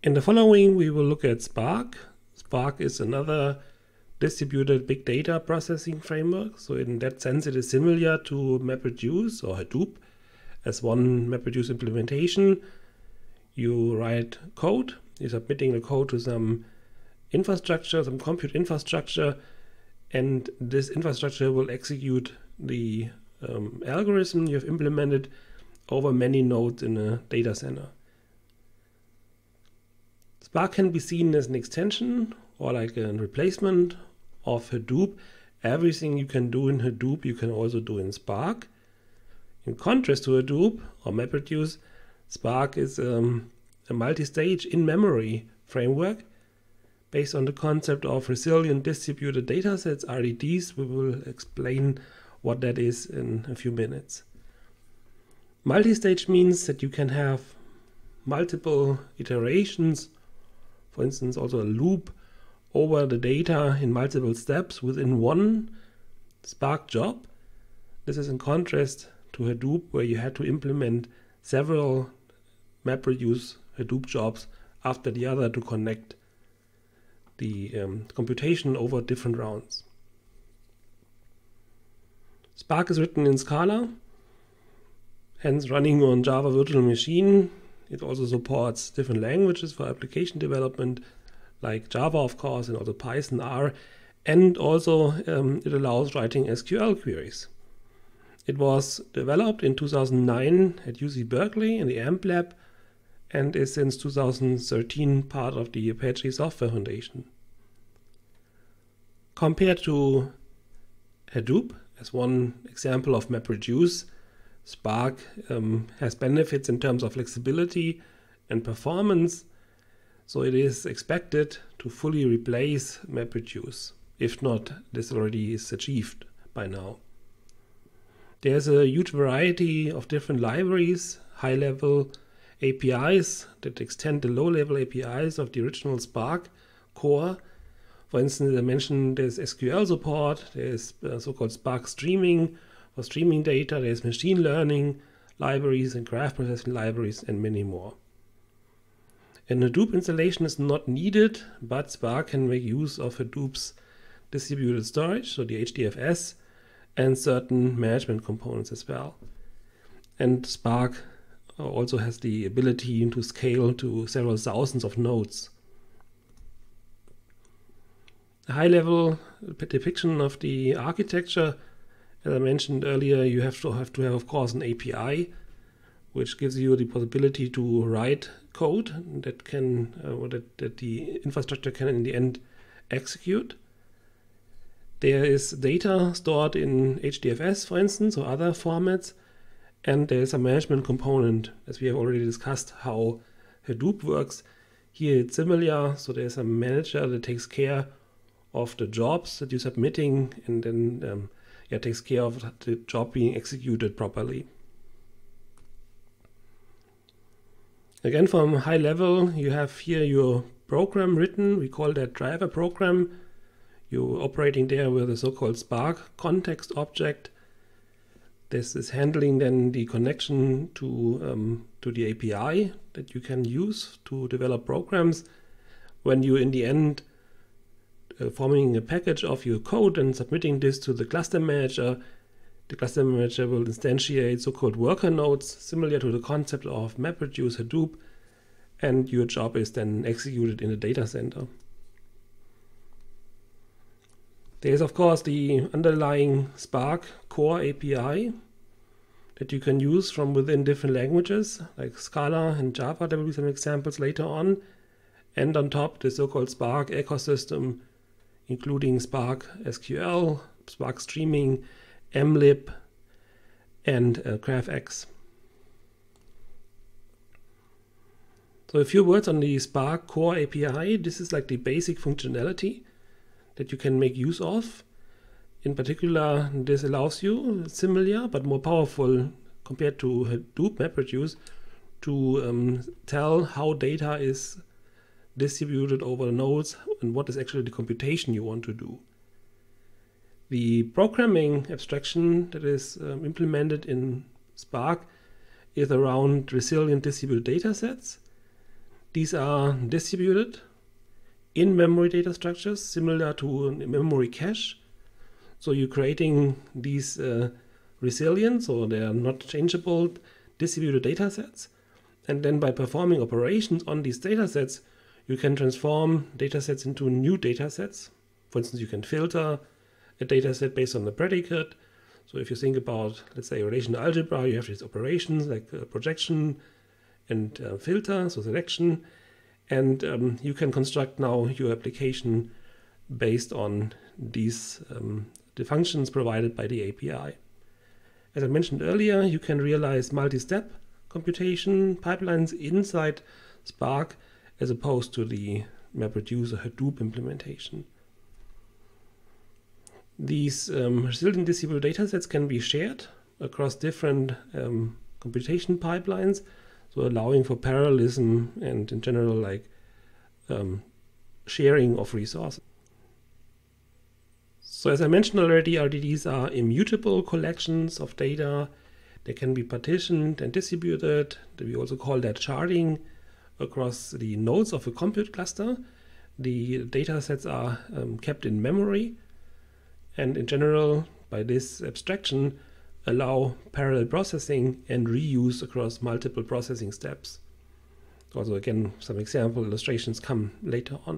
In the following, we will look at Spark. Spark is another distributed big data processing framework. So in that sense, it is similar to MapReduce or Hadoop as one MapReduce implementation. You write code, you're submitting the code to some infrastructure, some compute infrastructure, and this infrastructure will execute the algorithm you have implemented over many nodes in a data center. Spark can be seen as an extension or like a replacement of Hadoop. Everything you can do in Hadoop, you can also do in Spark. In contrast to Hadoop or MapReduce, Spark is a multi-stage in-memory framework based on the concept of resilient distributed datasets, RDDs. We will explain what that is in a few minutes. Multi-stage means that you can have multiple iterations, for instance, also a loop over the data in multiple steps within one Spark job. This is in contrast to Hadoop, where you had to implement several MapReduce Hadoop jobs after the other to connect the computation over different rounds. Spark is written in Scala, hence running on Java Virtual Machine. It also supports different languages for application development, like Java, of course, and also Python, R, and also it allows writing SQL queries. It was developed in 2009 at UC Berkeley in the AMP lab and is since 2013 part of the Apache Software Foundation. Compared to Hadoop, as one example of MapReduce, Spark has benefits in terms of flexibility and performance, so it is expected to fully replace MapReduce. If not, this already is achieved by now. There's a huge variety of different libraries, high-level APIs that extend the low-level APIs of the original Spark core. For instance, I mentioned there's SQL support, there's so-called Spark streaming for streaming data, there's machine learning libraries and graph processing libraries, and many more. An Hadoop installation is not needed, but Spark can make use of Hadoop's distributed storage, so the HDFS, and certain management components as well. And Spark also has the ability to scale to several thousands of nodes. A high-level depiction of the architecture, as I mentioned earlier, you have to have, of course, an API, which gives you the possibility to write code that can, that the infrastructure can in the end execute. There is data stored in HDFS, for instance, or other formats, and there is a management component, as we have already discussed how Hadoop works. Here it's similar, so there's a manager that takes care of the jobs that you're submitting and then takes care of the job being executed properly. Again, from high level, you have here your program written. We call that driver program. You're operating there with a so-called Spark context object. This is handling then the connection to the API that you can use to develop programs. When you in the end forming a package of your code and submitting this to the cluster manager, the cluster manager will instantiate so-called worker nodes, similar to the concept of MapReduce Hadoop, and your job is then executed in the data center. There is, of course, the underlying Spark core API that you can use from within different languages, like Scala and Java. There will be some examples later on. And on top, the so-called Spark ecosystem, including Spark SQL, Spark Streaming, mlib, and GraphX. So a few words on the Spark core API. This is like the basic functionality that you can make use of. In particular, this allows you, similar but more powerful compared to Hadoop MapReduce, to tell how data is distributed over nodes and what is actually the computation you want to do. The programming abstraction that is implemented in Spark is around resilient distributed datasets. These are distributed in-memory data structures similar to a memory cache. So you're creating these resilient, so they are not changeable, distributed data sets. And then by performing operations on these data sets, you can transform data sets into new data sets. For instance, you can filter a data set based on the predicate. So if you think about, let's say, relational algebra, you have these operations like projection and filter, so selection. And you can construct now your application based on these the functions provided by the API. As I mentioned earlier, you can realize multi-step computation pipelines inside Spark as opposed to the MapReduce or Hadoop implementation. These resilient distributed datasets can be shared across different computation pipelines, so allowing for parallelism and in general like sharing of resources. So as I mentioned already, RDDs are immutable collections of data. They can be partitioned and distributed. We also call that sharding across the nodes of a compute cluster. The data sets are kept in memory, and in general, by this abstraction, allow parallel processing and reuse across multiple processing steps. Also, again, some example illustrations come later on.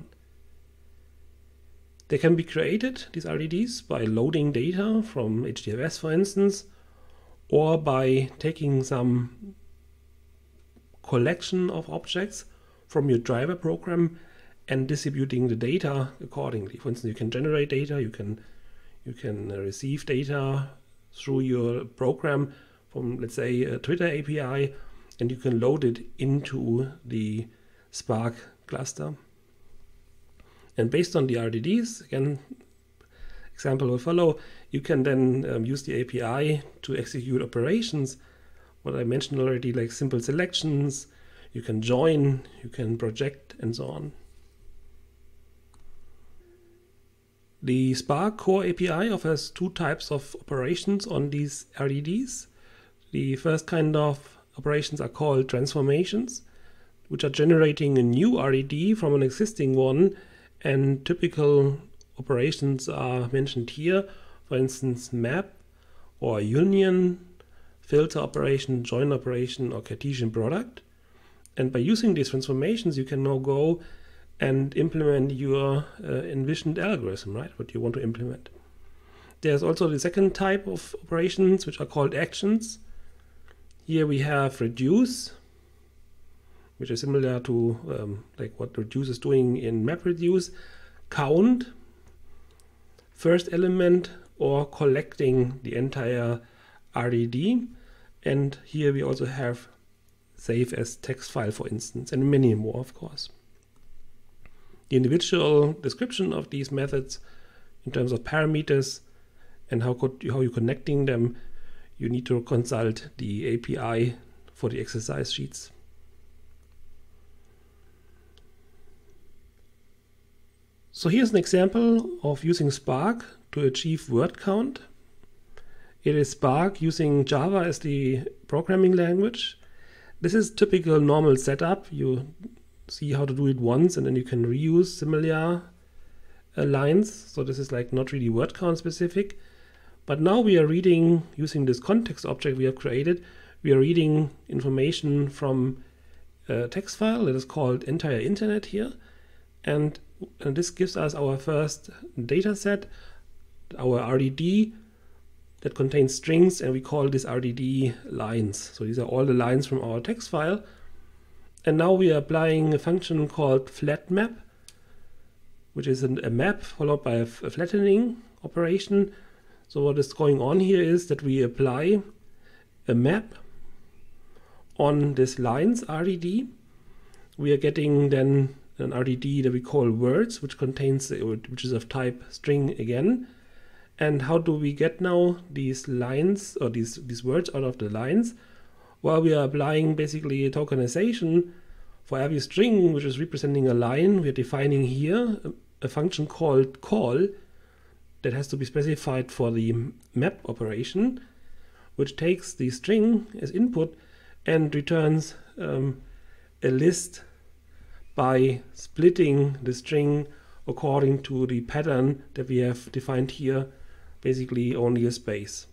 They can be created, these RDDs, by loading data from HDFS, for instance, or by taking some collection of objects from your driver program and distributing the data accordingly. For instance, you can generate data, you can receive data through your program from, let's say, a Twitter API, and you can load it into the Spark cluster. And based on the RDDs, again, example will follow, you can then use the API to execute operations. What I mentioned already, like simple selections, you can join, you can project, and so on. The Spark Core API offers two types of operations on these RDDs. The first kind of operations are called transformations, which are generating a new RDD from an existing one, and typical operations are mentioned here. For instance, map or union, filter operation, join operation, or Cartesian product. And by using these transformations, you can now go and implement your envisioned algorithm, right? What you want to implement. There's also the second type of operations, which are called actions. Here we have reduce, which is similar to like what reduce is doing in MapReduce, count, first element, or collecting the entire RDD. And here we also have save as text file, for instance, and many more, of course. The individual description of these methods in terms of parameters and how you're connecting them, you need to consult the API for the exercise sheets. So here's an example of using Spark to achieve word count. It is Spark using Java as the programming language. This is typical normal setup. You see how to do it once and then you can reuse similar lines. So this is like not really word count specific. But now we are reading, using this context object we have created, we are reading information from a text file that is called entire internet here. And this gives us our first data set, our RDD that contains strings, and we call this RDD lines. So these are all the lines from our text file. And now we are applying a function called flatMap, which is a map followed by a flattening operation. So what is going on here is that we apply a map on this lines RDD. We are getting then an RDD that we call words, which is of type string again. And how do we get now these lines or these words out of the lines? Well, we are applying basically a tokenization for every string which is representing a line. We are defining here a function called call that has to be specified for the map operation, which takes the string as input and returns a list by splitting the string according to the pattern that we have defined here, basically only a space.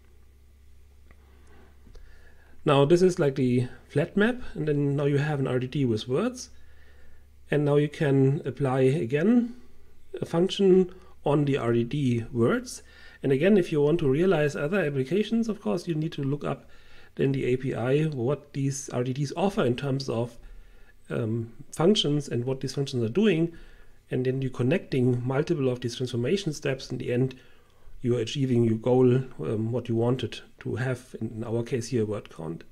Now this is like the flat map, and then now you have an RDD with words, and now you can apply again a function on the RDD words. And again, if you want to realize other applications, of course, you need to look up in the API what these RDDs offer in terms of functions and what these functions are doing, and then you're connecting multiple of these transformation steps. In the end, you are achieving your goal, what you wanted to have, in our case here, word count.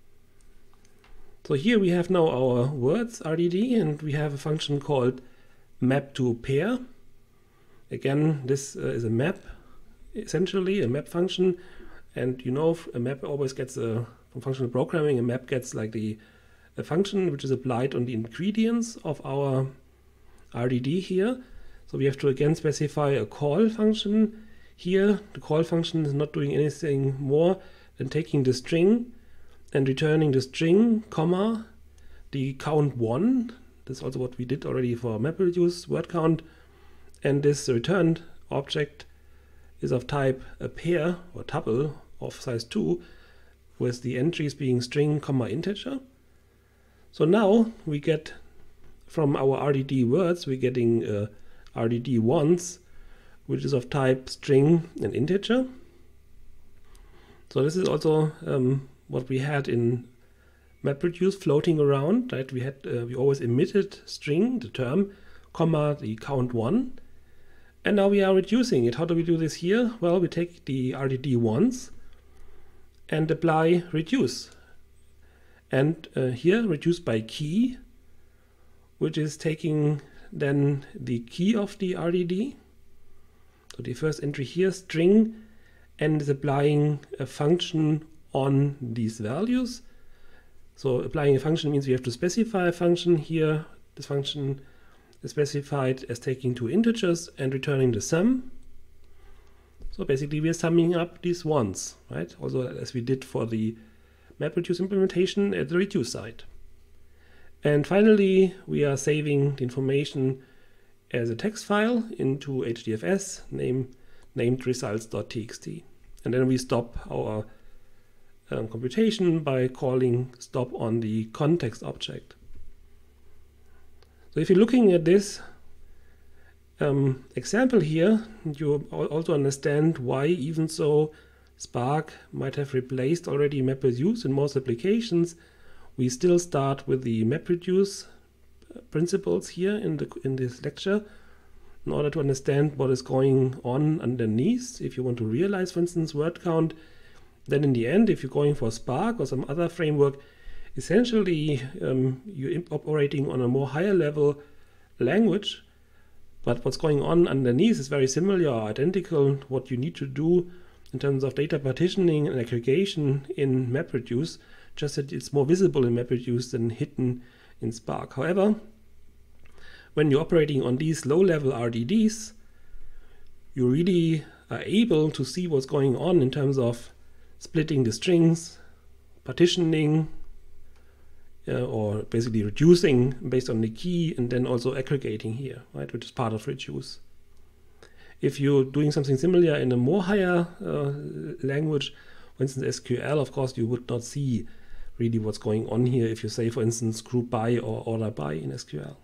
So here we have now our words RDD, and we have a function called map to pair. Again, this is a map, essentially a map function, and you know a map always gets from functional programming, a map gets like a function which is applied on the ingredients of our RDD here. So we have to again specify a call function. Here the call function is not doing anything more than taking the string and returning the string, comma, the count 1. This is also what we did already for MapReduce word count. And this returned object is of type a pair or tuple of size 2, with the entries being string, comma, integer. So now we get from our RDD words, we're getting RDD once, which is of type string and integer. So this is also what we had in MapReduce floating around, right? We had we always emitted string, the term, comma, the count 1. And now we are reducing it. How do we do this here? Well, we take the RDD once and apply reduce. And here, reduce by key, which is taking then the key of the RDD. So the first entry here, string, and is applying a function on these values. So applying a function means we have to specify a function here. This function is specified as taking two integers and returning the sum. So basically we are summing up these ones, right? Also as we did for the MapReduce implementation at the reduce side. And finally, we are saving the information as a text file into HDFS named results.txt. And then we stop our computation by calling stop on the context object. So if you're looking at this example here, you also understand why, even so Spark might have replaced already MapReduce in most applications, we still start with the MapReduce principles here in this lecture in order to understand what is going on underneath. If you want to realize, for instance, word count, then in the end, if you're going for Spark or some other framework, essentially you're operating on a more higher level language, but what's going on underneath is very similar or identical to what you need to do in terms of data partitioning and aggregation in MapReduce, just that it's more visible in MapReduce than hidden in Spark. However, when you're operating on these low-level RDDs, you really are able to see what's going on in terms of splitting the strings, partitioning, or basically reducing based on the key, and then also aggregating here, right, which is part of reduce. If you're doing something similar in a more higher language, for instance SQL, of course you would not see really what's going on here if you say, for instance, group by or order by in SQL.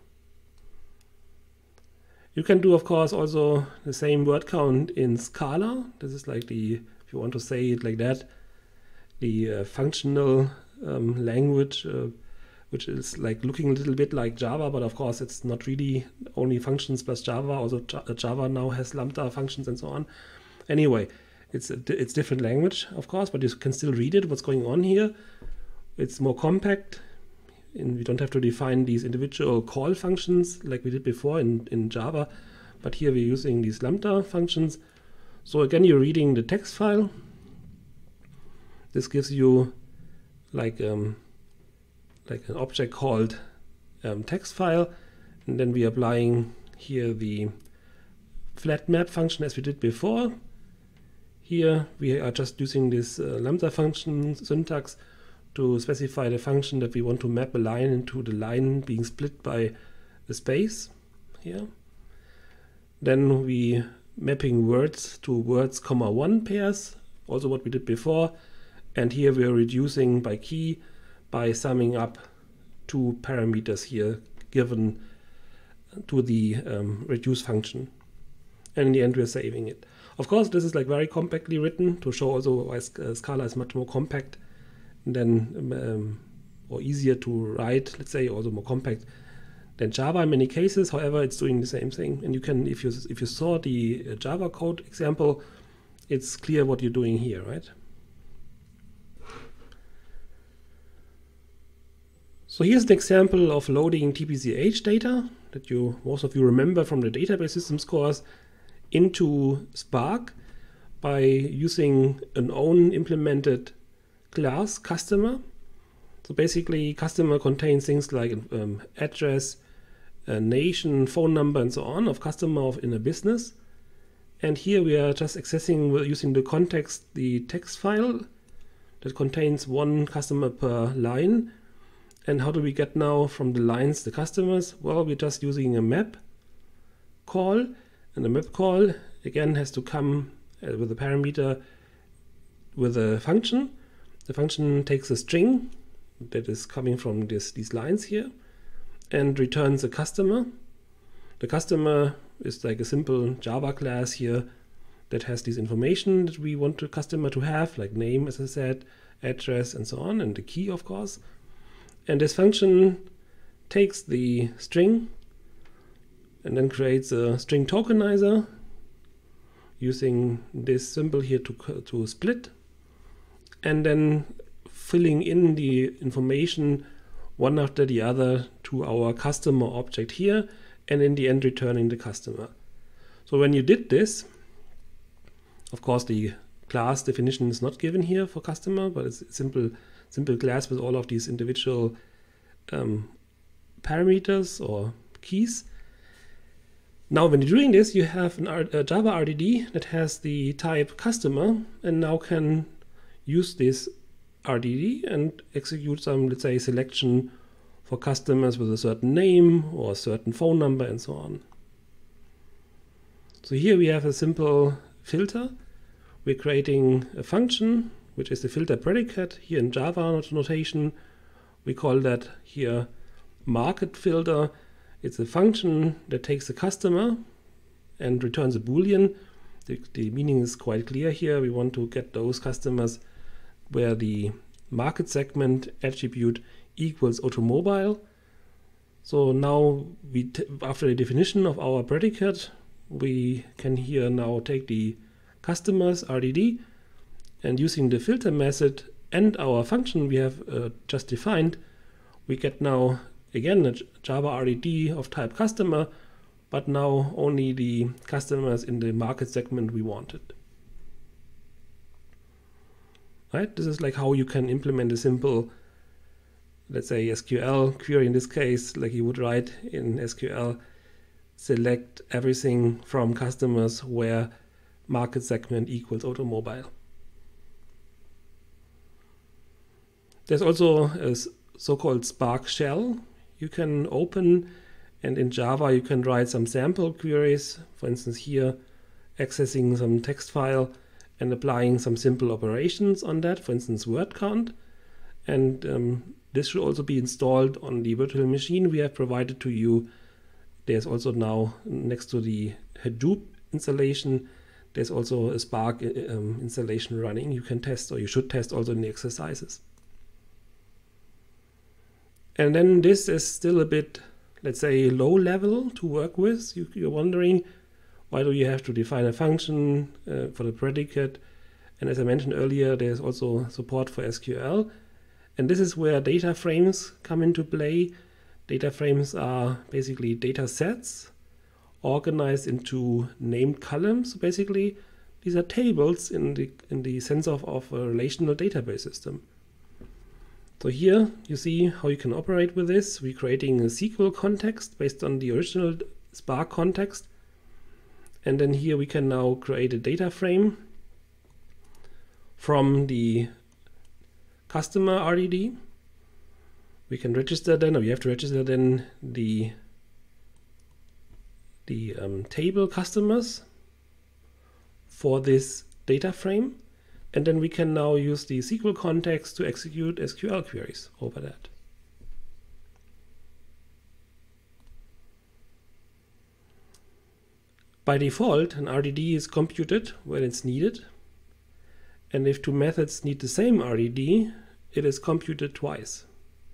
You can do, of course, also the same word count in Scala. This is like the, if you want to say it like that, the functional language, which is like looking a little bit like Java, but of course it's not really only functions plus Java. Also Java now has lambda functions and so on. Anyway, it's different language, of course, but you can still read it, what's going on here. It's more compact, and we don't have to define these individual call functions like we did before in Java, but here we're using these lambda functions. So again, you're reading the text file. This gives you like an object called text file, and then we're applying here the flat map function as we did before. Here we are just using this lambda function syntax to specify the function that we want to map a line into the line being split by a space here. Then we mapping words to words comma 1 pairs, also what we did before. And here we are reducing by key by summing up 2 parameters here given to the reduce function. And in the end, we're saving it. Of course, this is like very compactly written to show also why Scala is much more compact than or easier to write, let's say, also more compact than Java in many cases. However, it's doing the same thing. And you can, if you saw the Java code example, it's clear what you're doing here, right? So here's an example of loading TPCH data that most of you remember from the database systems course into Spark by using an own implemented class customer. So basically customer contains things like address, nation, phone number and so on of customer in a business. And here we are just accessing using the context the text file that contains one customer per line. And how do we get now from the lines the customers? Well, we're just using a map call, and the map call again has to come with a parameter with a function. The function takes a string that is coming from these lines here and returns a customer. The customer is like a simple Java class here that has this information that we want the customer to have, like name, as I said, address, and so on, and the key, of course. And this function takes the string and then creates a string tokenizer using this symbol here to split, and then filling in the information one after the other to our customer object here, and in the end returning the customer. So when you did this, of course the class definition is not given here for customer, but it's simple class with all of these individual parameters or keys. Now when you're doing this, you have a Java RDD that has the type customer, and now can use this RDD and execute some, let's say, selection for customers with a certain name or a certain phone number and so on. So here we have a simple filter. We're creating a function which is the filter predicate here in Java notation. We call that here market filter. It's a function that takes a customer and returns a Boolean. The meaning is quite clear here. We want to get those customers where the market segment attribute equals automobile. So now after the definition of our predicate, we can here now take the customers RDD, and using the filter method and our function we have just defined, we get now again a Java RDD of type customer, but now only the customers in the market segment we wanted. Right? This is like how you can implement a simple, let's say, SQL query in this case, like you would write in SQL, select everything from customers where market segment equals automobile. There's also a so-called Spark shell you can open, and in Java you can write some sample queries, for instance here accessing some text file and applying some simple operations on that, for instance word count. And this should also be installed on the virtual machine we have provided to you. There's also now, next to the Hadoop installation, there's also a Spark installation running. You can test, or you should test also in the exercises. And then this is still a bit, let's say, low level to work with. You're wondering, why do you have to define a function for the predicate? And as I mentioned earlier, there's also support for SQL. And this is where data frames come into play. Data frames are basically data sets organized into named columns. So basically, these are tables in the sense of a relational database system. So here you see how you can operate with this. We're creating a SQL context based on the original Spark context. And then here we can now create a data frame from the customer RDD. We can register then, or we have to register then the table customers for this data frame. And then we can now use the SQL context to execute SQL queries over that. By default, an RDD is computed when it's needed. And if two methods need the same RDD, it is computed twice.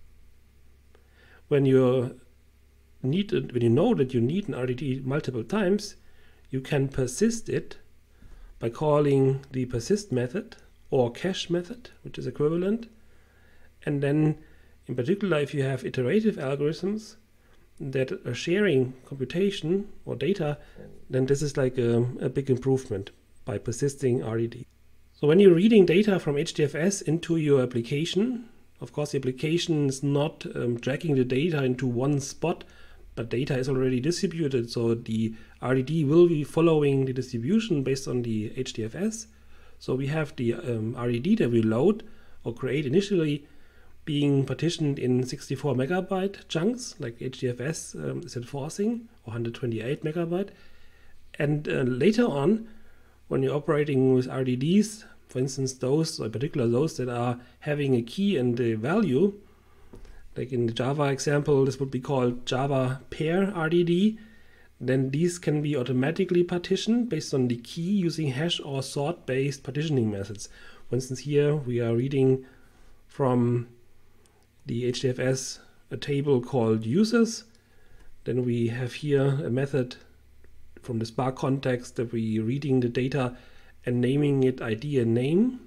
When you know that you need an RDD multiple times, you can persist it by calling the persist method or cache method, which is equivalent. And then, in particular, if you have iterative algorithms that are sharing computation or data, then this is like a big improvement by persisting RDD. So when you're reading data from HDFS into your application, of course, the application is not dragging the data into one spot, but data is already distributed. So the RDD will be following the distribution based on the HDFS. So we have the RDD that we load or create initially being partitioned in 64 megabyte chunks, like HDFS is enforcing, or 128 megabyte. And later on, when you're operating with RDDs, for instance, those, or in particular those that are having a key and a value, like in the Java example, this would be called Java pair RDD, then these can be automatically partitioned based on the key using hash or sort-based partitioning methods. For instance, here we are reading from the HDFS a table called users. Then we have here a method from the Spark context that we are reading the data and naming it ID and name.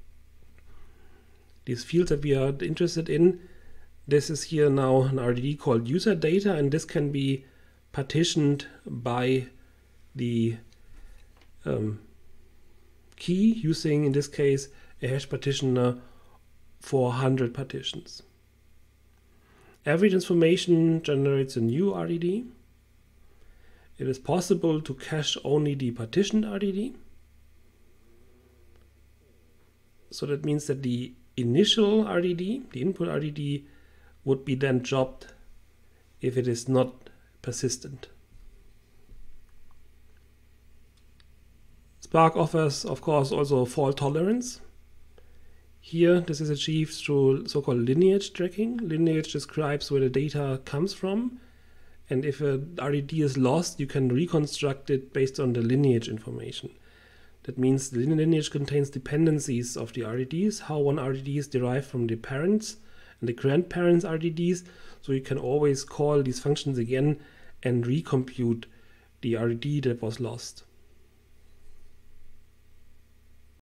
These fields that we are interested in, this is here now an RDD called user data, and this can be partitioned by the key using, in this case, a hash partitioner for 100 partitions. Every transformation generates a new RDD. It is possible to cache only the partitioned RDD. So that means that the initial RDD, the input RDD, would be then dropped if it is not persistent. Spark offers, of course, also fault tolerance. Here, this is achieved through so-called lineage tracking. Lineage describes where the data comes from, and if a RDD is lost, you can reconstruct it based on the lineage information. That means the lineage contains dependencies of the RDDs, how one RDD is derived from the parents and the grandparents' RDDs, so you can always call these functions again and recompute the RDD that was lost.